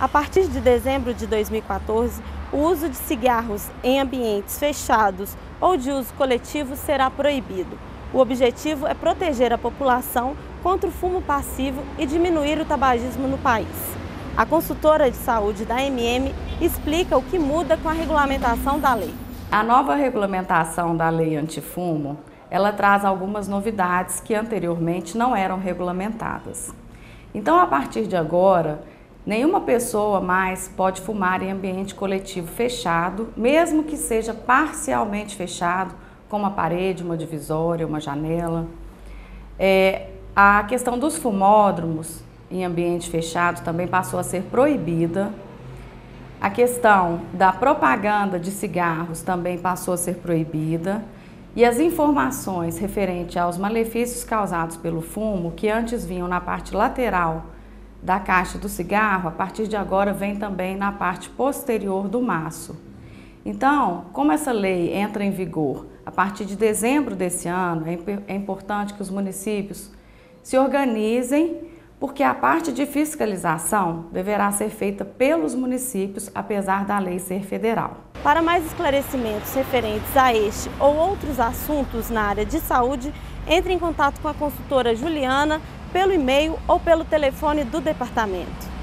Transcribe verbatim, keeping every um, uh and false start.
A partir de dezembro de dois mil e quatorze, o uso de cigarros em ambientes fechados ou de uso coletivo será proibido. O objetivo é proteger a população contra o fumo passivo e diminuir o tabagismo no país. A consultora de saúde da A M M explica o que muda com a regulamentação da lei. A nova regulamentação da lei antifumo, ela traz algumas novidades que anteriormente não eram regulamentadas. Então, a partir de agora, nenhuma pessoa mais pode fumar em ambiente coletivo fechado, mesmo que seja parcialmente fechado, como uma parede, uma divisória, uma janela. É, a questão dos fumódromos em ambiente fechado também passou a ser proibida. A questão da propaganda de cigarros também passou a ser proibida. E as informações referentes aos malefícios causados pelo fumo, que antes vinham na parte lateral da caixa do cigarro, a partir de agora vem também na parte posterior do maço. Então, como essa lei entra em vigor a partir de dezembro desse ano, é importante que os municípios se organizem, porque a parte de fiscalização deverá ser feita pelos municípios, apesar da lei ser federal. Para mais esclarecimentos referentes a este ou outros assuntos na área de saúde, entre em contato com a consultora Juliana pelo e-mail ou pelo telefone do departamento.